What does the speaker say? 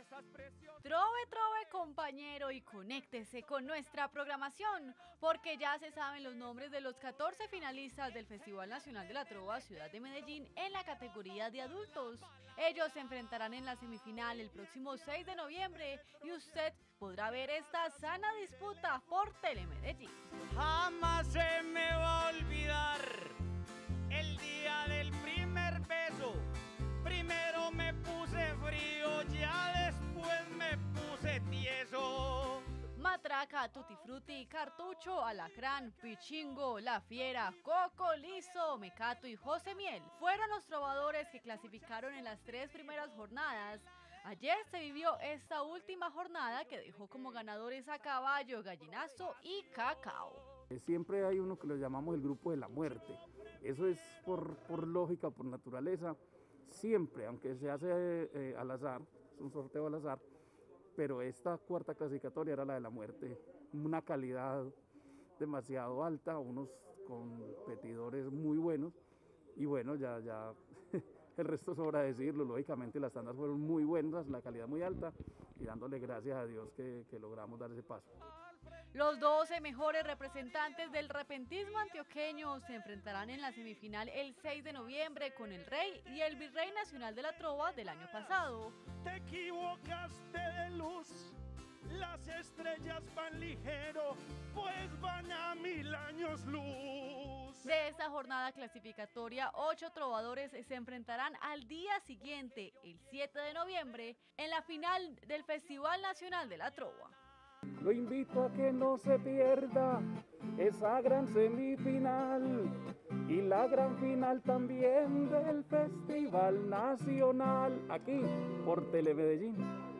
Trove, compañero, y conéctese con nuestra programación, porque ya se saben los nombres de los 14 finalistas del Festival Nacional de la Trova Ciudad de Medellín en la categoría de adultos. Ellos se enfrentarán en la semifinal el próximo 6 de noviembre y usted podrá ver esta sana disputa por Telemedellín. Jamás se me va a olvidar el día del primer beso. Primero me puse frío, ya después me puse tieso. Matraca, tutti frutti, cartucho, alacrán, pichingo, la fiera, coco, liso, mecato y José Miel fueron los trovadores que clasificaron en las 3 primeras jornadas. Ayer se vivió esta última jornada que dejó como ganadores a Caballo, Gallinazo y Cacao. Siempre hay uno que lo llamamos el grupo de la muerte. Eso es por lógica, por naturaleza. Siempre, aunque se hace al azar, es un sorteo al azar, pero esta cuarta clasificatoria era la de la muerte, una calidad demasiado alta, unos competidores muy buenos, y bueno, ya el resto sobra decirlo. Lógicamente las tandas fueron muy buenas, la calidad muy alta, y dándole gracias a Dios que logramos dar ese paso. Los 12 mejores representantes del repentismo antioqueño se enfrentarán en la semifinal el 6 de noviembre con el Rey y el Virrey Nacional de la Trova del año pasado. Te equivocaste de luz, las estrellas van ligero, pues van a 1000 años luz. De esta jornada clasificatoria, 8 trovadores se enfrentarán al día siguiente, el 7 de noviembre, en la final del Festival Nacional de la Trova. Lo invito a que no se pierda esa gran semifinal y la gran final también del Festival Nacional, aquí por Telemedellín.